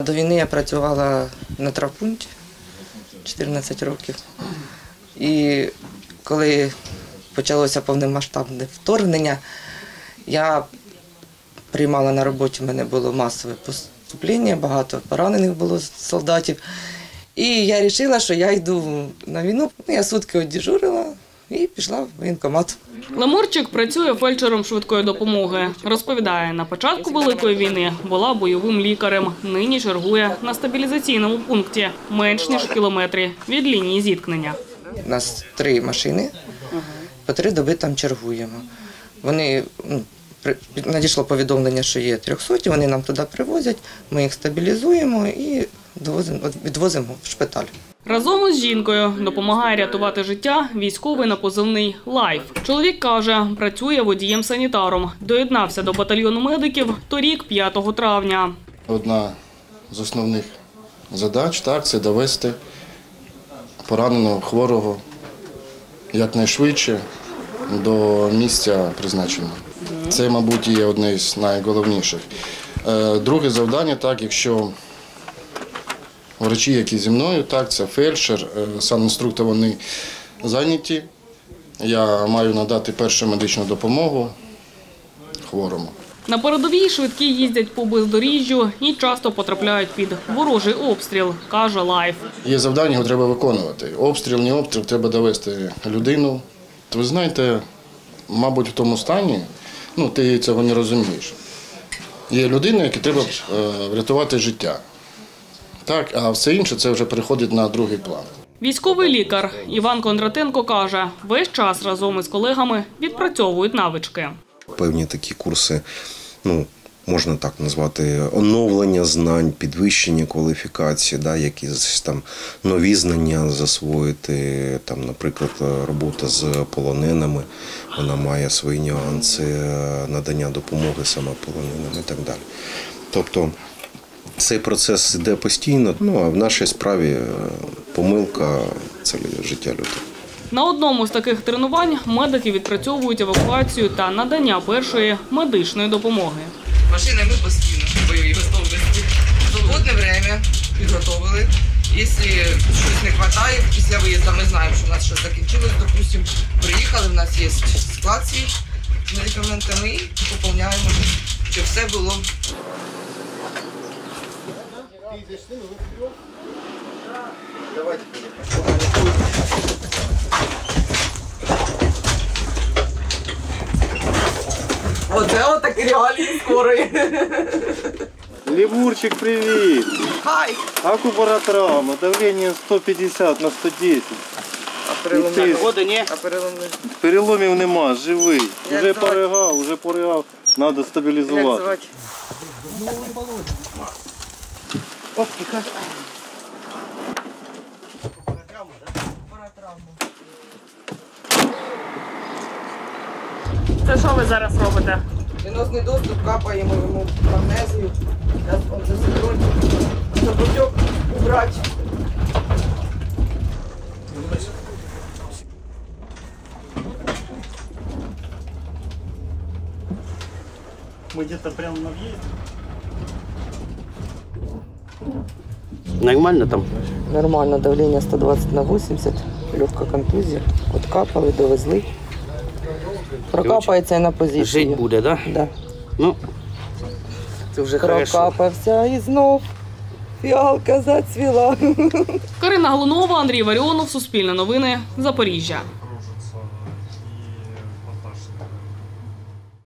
До війни я працювала на травмпункті 14 років. І коли почалося повномасштабне вторгнення, я приймала на роботі, в мене було масове поступлення, багато поранених було солдатів. І я вирішила, що я йду на війну. Я сутки одежурила і пішла в воєнкомат. Лемурчик працює фельдшером швидкої допомоги. Розповідає, на початку Великої війни була бойовим лікарем. Нині чергує на стабілізаційному пункті, менш ніж в кілометрі від лінії зіткнення. У нас 3 машини, по 3 доби там чергуємо. Надійшло повідомлення, що є 300, вони нам туди привозять, ми їх стабілізуємо і відвозимо в шпиталь. Разом із жінкою допомагає рятувати життя військовий на позивний «Лайф». Чоловік каже, працює водієм-санітаром. Доєднався до батальйону медиків торік, 5 травня. Одна з основних задач – це довести пораненого, хворого якнайшвидше до місця призначення. Це, мабуть, є одне з найголовніших. Друге завдання, якщо врачі, які зі мною, це фельдшер, санінструктор, вони зайняті. Я маю надати першу медичну допомогу хворому. На передовій швидкі їздять по бездоріжжю і часто потрапляють під ворожий обстріл, каже «Лайф». Є завдання, його треба виконувати. Обстріл, не обстріл, треба довести людину. Ви знаєте, мабуть, в тому стані, ти цього не розумієш. Є людина, якій треба врятувати життя. А все інше – це вже переходить на другий план. Військовий лікар Іван Кондратенко каже, весь час разом із колегами відпрацьовують навички. Певні такі курси, можна так назвати, оновлення знань, підвищення кваліфікації, якісь там нові знання засвоїти, наприклад, робота з полоненими, вона має свої нюанси, надання допомоги саме полоненим і так далі. Тобто цей процес йде постійно, а в нашій справі помилка – це життя людей. На одному з таких тренувань медики відпрацьовують евакуацію та надання першої медичної допомоги. Машини ми постійно в бойовій готовності. В свободне час підготовили. Якщо щось не вистачає, після виїзду ми знаємо, що у нас щось закінчилось, допустимо, приїхали, в нас є склад з медикаментами і поповняємо, щоб все було. Оце отакі реалії скорої. Лемурчик, привіт! Хай! Акубаротравма, давлення 150 на 110. А переломів нема, живий. Вже поригав, треба стабілізувати. Оп, тихо. Це що ви зараз робите? Венозний доступ, капаємо йому магнезію. Зараз забудьок убрати. Ми десь прямо на в'їзді. Нормально там? Нормально, давлення 120/80, легка контузія. Откапали, довезли. Прокапається і на позиції. Жить буде, так? Да. Ну, це вже хорошо. Прокапався і знов фіалка зацвіла. Карина Глунова, Андрій Варіонов, Суспільне новини, Запоріжжя.